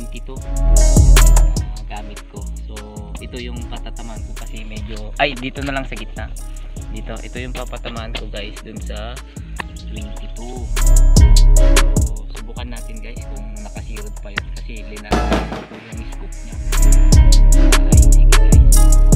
22 na gamit ko. So ito yung patatamaan ko kasi medyo, ay dito na lang sa gitna dito, ito yung papatamaan ko guys dun sa 22. So subukan natin guys kung nakasirot pa yun kasi linatan ko yung scoop nya. Ay sige guys,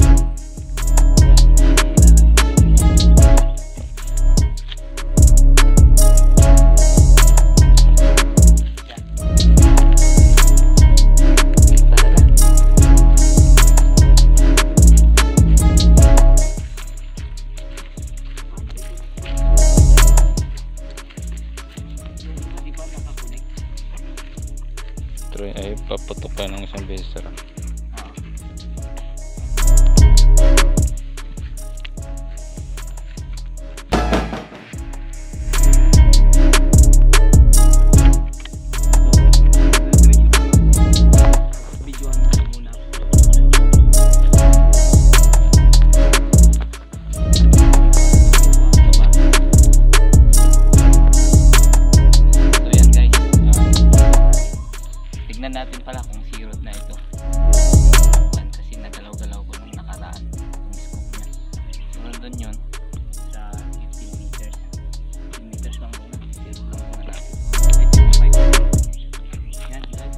ay paputok ka ng isang beses lang. Tignan natin pala kung sirot na ito kasi nagalaw-galaw ko nung nakaraan yung scoop nya. Sunod dun yun sa 15 meters 15 meters lang muna, sirot lang muna natin. Ay 25 yan guys.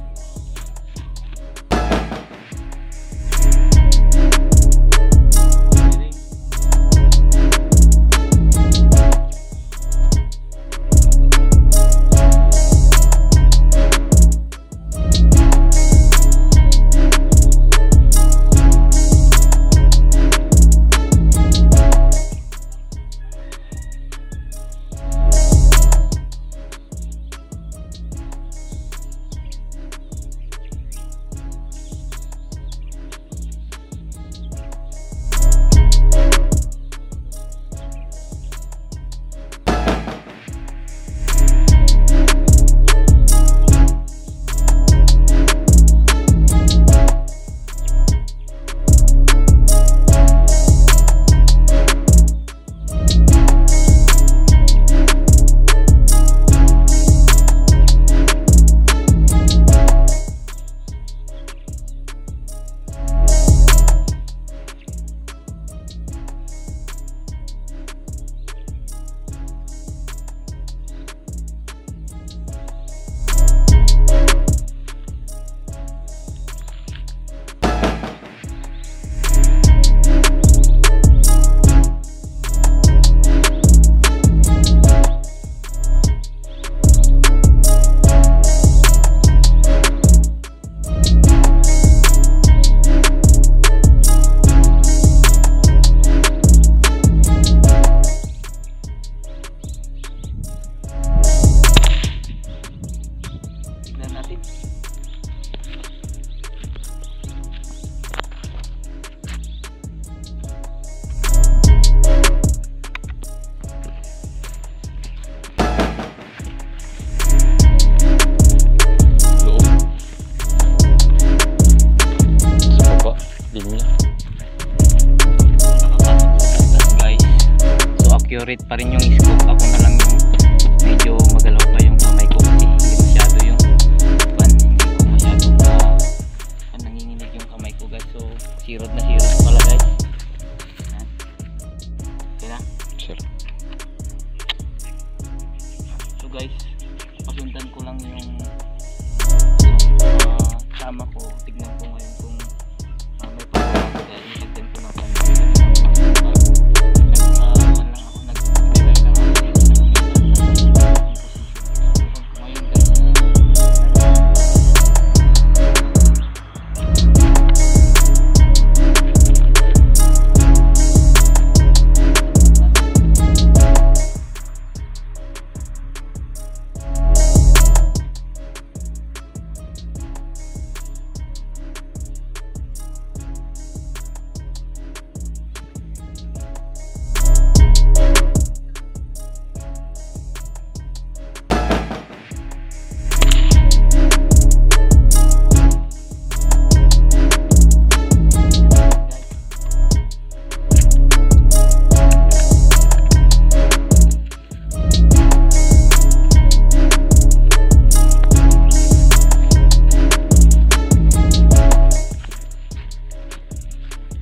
Accurate pa rin yung scoop. Ako na lang yung medyo magalaw pa yung kamay ko kasi hindi masyado yung hindi ko masyadong nanginginig yung kamay ko guys. So sirot na sirot pala guys. Okay na? Sure. So guys, pasundan ko lang yung tama ko. Tignan ko ngayon kung may pagbabago dahil nagdan ko ng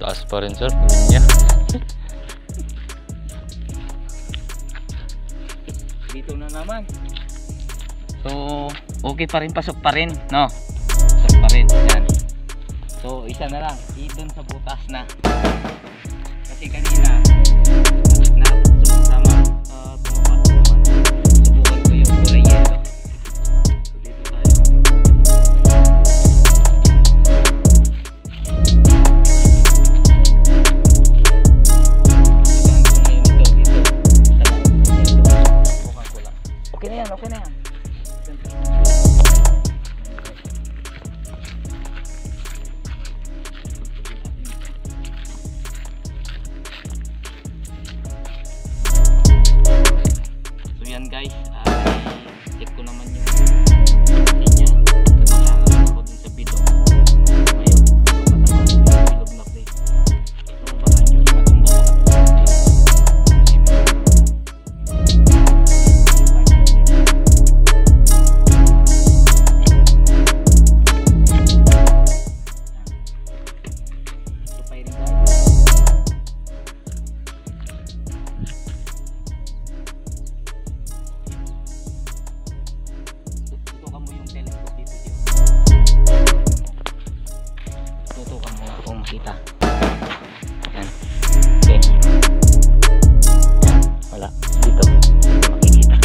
Taas pa rin sir. Tingnan niya. Dito na naman. So, okay pa rin, pasok pa rin, no? Pasok pa rin, yan. So, isa na lang, doon sa butas na. Kasi kanina, sama, pumapasok naman. Subukan ko yung kulay yellow. So, dito tayo. Okay na yan, okay na yan. So yan guys, check ko naman yung linya. Kailangan ako dun sa bilog. Ngayon, matamaan yung bilog na plate. So baka nyo matumba tutukan mo kung makita. Yan. Okay. Yan. Wala. Dito. Dito makikita.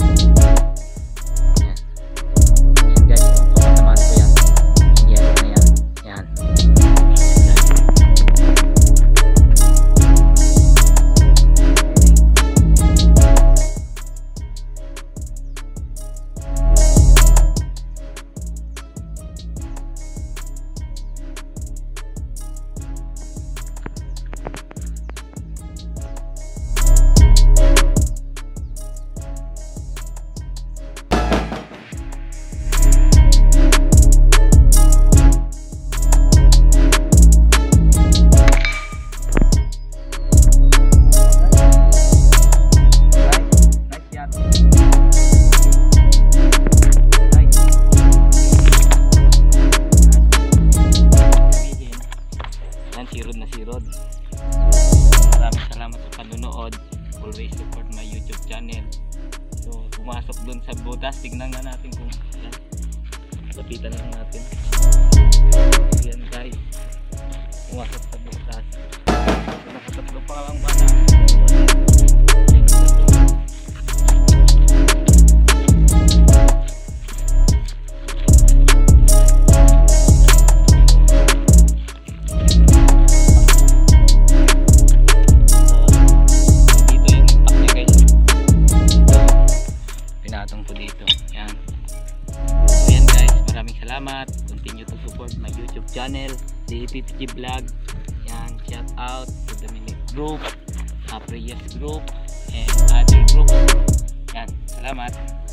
Yan. Yan guys. Pagkatamaan ko yan. Yan na yan. Yan. Sirod na sirod. Maraming salamat sa panunood. Always support my YouTube channel. So pumasok dun sa butas, tignan nga natin kung yan. Lapitan lang natin. Yan guys, pumasok sa butas. So, nakatatlo pa lang ba na salamat. Continue to support my YouTube channel, the PPG Vlog. Yan, shout out to the Dominic Group, Priyas Group, and other groups. Yan, salamat.